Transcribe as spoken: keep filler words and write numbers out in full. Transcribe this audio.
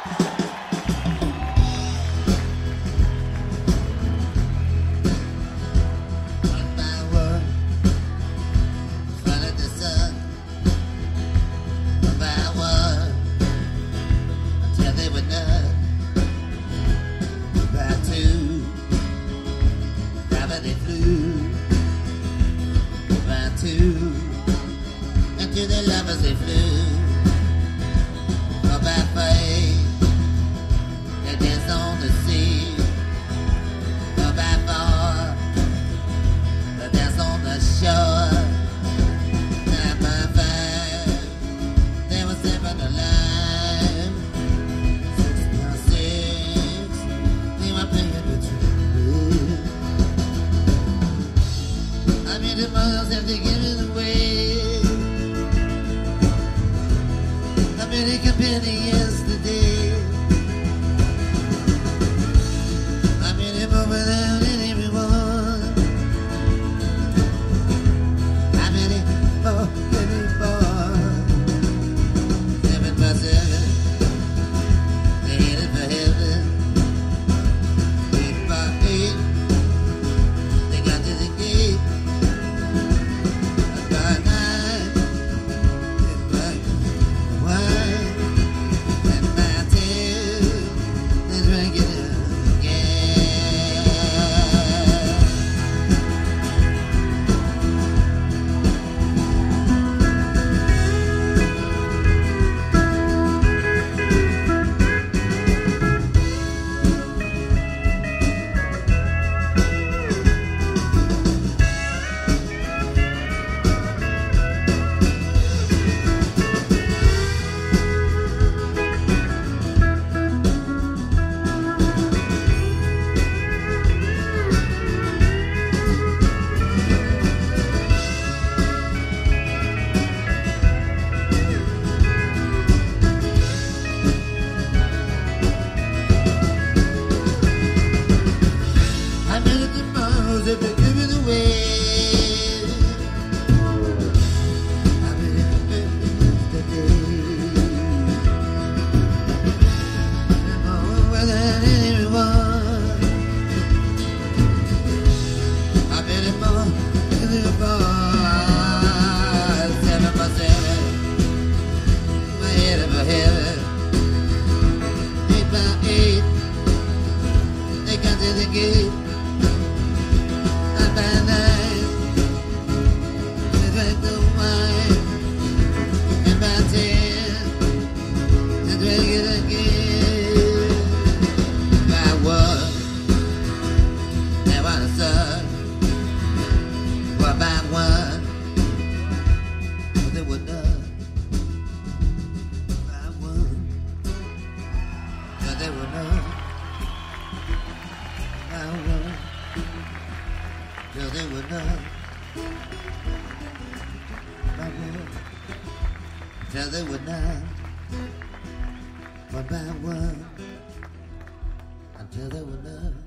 To the lovers they flew, up by faith, they danced on the sea, up by far, they danced on the shore, nine by five, they were seven alive, six by six, they were playing with you. I mean the mothers have to give it away. Many company yesterday. I made him over without anyone. I made it for anyone. Seven by seven, they headed for heaven. Eight by eight, they got to the gate. Nine by nine, ten by one. If they give it away, I believe it yesterday. More than anyone, I bet it more than anyone. Seven by seven, my head over heaven. Eight by eight, they got to the gate. By night, they drank the wine, and by ten, they drank it again. By one, they want a son. Well, by one, well, they were none. By one, well, they were none. By one, till they were none. By one, till they were none. One by one, until they were none.